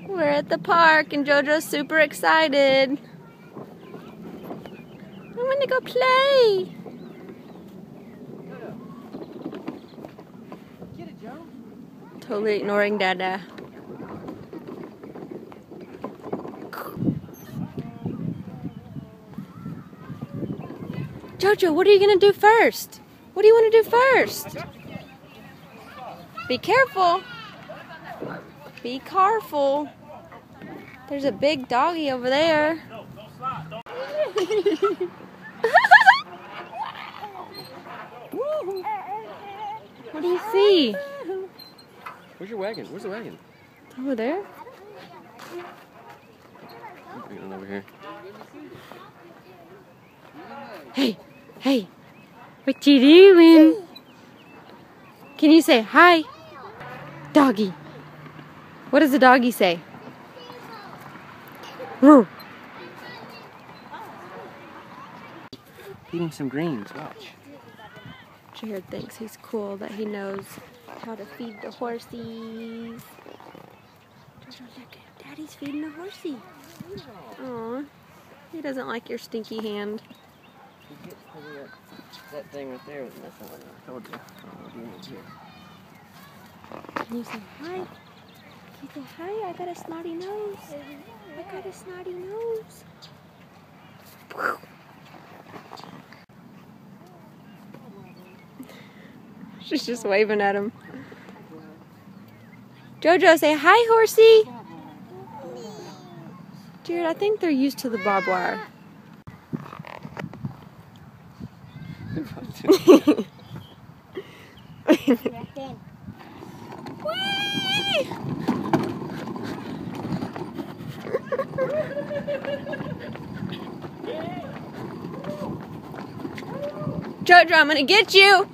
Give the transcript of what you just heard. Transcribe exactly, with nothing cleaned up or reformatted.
We're at the park and JoJo's super excited. I'm gonna go play. Get it, Joe. Totally ignoring Dada. JoJo, what are you gonna do first? What do you want to do first? Be careful. Be careful. There's a big doggy over there. What do you see? Where's your wagon? Where's the wagon? Over there? Bring it on over here. Hey, hey, what you doing? Can you say hi? Doggy. What does the doggy say? Woo. Feed him some greens, watch. Jared thinks he's cool that he knows how to feed the horsies. Look, Daddy's feeding the horsey. Aw, he doesn't like your stinky hand. That, that thing right there was messing with it. I told you. Oh, doing it here. Can you say hi? Can you say hi? I got a snotty nose. I got a snotty nose. She's just waving at him. JoJo, say hi, horsey. Jared, I think they're used to the barbed wire. Whee! JoJo, I'm gonna get you.